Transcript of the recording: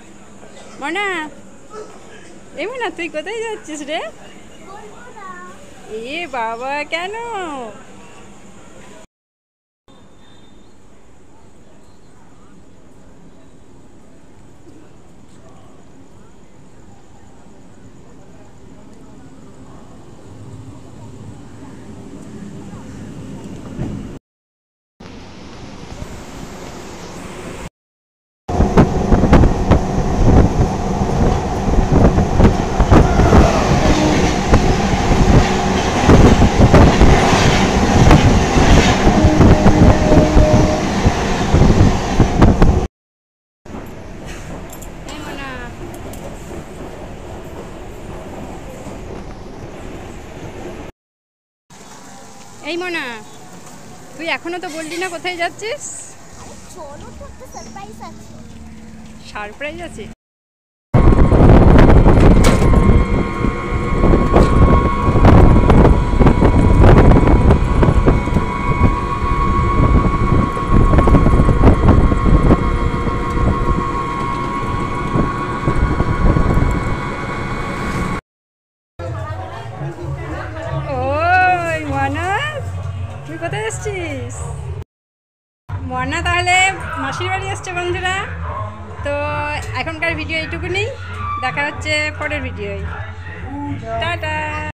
মনা, এই মনা তুই কোথায় যাচ্ছিস রে? এ বাবা, কেন? এই মনা, তুই এখনো তো বললি না কোথায় যাচ্ছিস? চলো তো, একটা সারপ্রাইজ আছে। সারপ্রাইজ আছে? ওই মনা, তুই কোথায় এসছিস? মনা তাহলে মাসির বাড়ি আসছে বন্ধুরা। তো এখনকার ভিডিও এইটুকুনি, দেখা হচ্ছে পরের ভিডিওয়। টাটা।